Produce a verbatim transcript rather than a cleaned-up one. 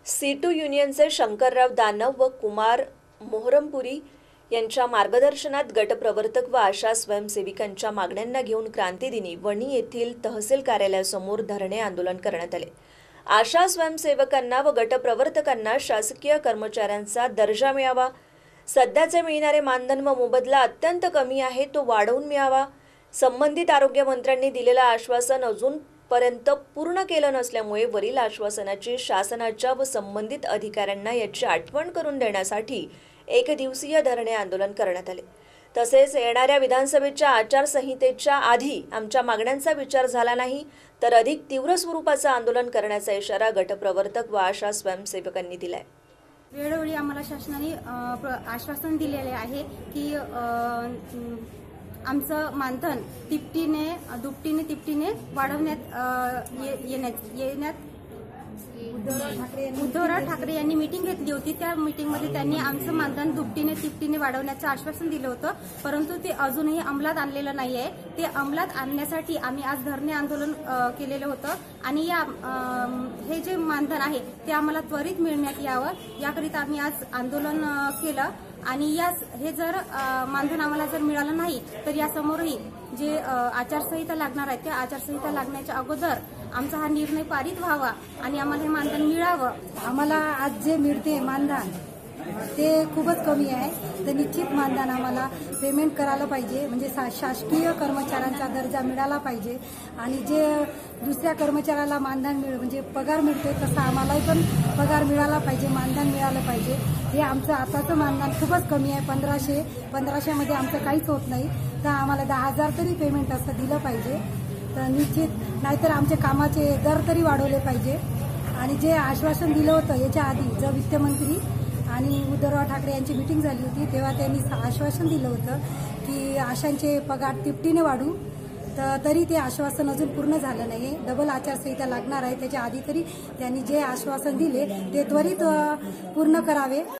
सीटू युनियनचे शंकरराव दानव व कुमार मोहरमपुरी यांच्या मार्गदर्शनात गटप्रवर्तक व आशा स्वयंसेविकांच्या मागण्यांना घेऊन क्रांतीदिनी वणी येथील तहसील कार्यालयासमोर धरणे आंदोलन करण्यात आले। आशा स्वयंसेवकांना व गटप्रवर्तकांना शासकीय कर्मचाऱ्यांचा दर्जा मिळावा, सध्याचे मिळणारे मानधन व मोबदला अत्यंत कमी आहे तो वाढवून मिळावा, संबंधित आरोग्य मंत्र्यांनी दिलेलं आश्वासन अजूनपर्यंत पूर्ण केलं नसल्यामुळे वरील आश्वासनाची शासनाच्या व संबंधित अधिकाऱ्यांना याची आठवण करून देण्यासाठी एक दिवसीय धरणे आंदोलन करण्यात आले। तसेच येणाऱ्या विधानसभेच्या आचारसंहितेच्या आधी आमच्या मागण्यांचा विचार झाला नाही तर अधिक तीव्र स्वरूपाचं आंदोलन करण्याचा इशारा गटप्रवर्तक व आशा स्वयंसेवकांनी दिलाय। वेळोवेळी आम्हाला शासनाने आश्वासन दिलेले आहे की आमचं मानधन तिपटीने दुपटीने तिपटीने वाढवण्यात येण्यात उद्धवराव ठाकरे यांनी मीटिंग घेतली होती। त्या मीटिंगमध्ये त्यांनी आमचं मानधन दुपटीने तिपटीने वाढवण्याचं आश्वासन दिलं होतं, परंतु ते अजूनही अंमलात आणलेलं नाहीये। ते अंमलात आणण्यासाठी आम्ही आज धरणे आंदोलन केलेलं होतं आणि या हे जे मानधन आहे ते आम्हाला त्वरित मिळण्यात यावं याकरिता आम्ही आज आंदोलन केलं। आणि या हे जर मानधन आम्हाला जर मिळालं नाही तर यासमोरही जे आचारसंहिता लागणार आहे त्या आचारसंहिता लागण्याच्या अगोदर आमचा हा निर्णय पारित व्हावा आणि आम्हाला हे मानधन मिळावं। आम्हाला आज जे मिळते मानधन ते खूपच कमी आहे, तर निश्चित मानधन आम्हाला पेमेंट करायला पाहिजे, म्हणजे शासकीय कर्मचाऱ्यांचा दर्जा मिळाला पाहिजे आणि जे दुसऱ्या कर्मचाऱ्याला मानधन मिळ म्हणजे पगार मिळते तसा आम्हालाही पण पगार मिळाला पाहिजे, मानधन मिळालं पाहिजे। हे आमचं आताचं मानधन खूपच कमी आहे, पंधराशे पंधराशे मध्ये आमचं काहीच होत नाही, तर आम्हाला दहा हजार तरी पेमेंट असं दिलं पाहिजे। तर निश्चित नाहीतर आमचे कामाचे दर तरी वाढवले पाहिजे। आणि जे आश्वासन दिलं होतं याच्या आधी जो वित्तमंत्री आणि उद्धवराव ठाकरे यांची मीटिंग झाली होती तेव्हा त्यांनी आश्वासन दिलं होतं की आशांचे पगार तिपटीने वाढू, तर तरी ते आश्वासन अजून पूर्ण झालं नाही। डबल आचारसंहिता लागणार आहे, त्याच्या आधी तरी त्यांनी जे आश्वासन दिले ते त्वरित पूर्ण करावे।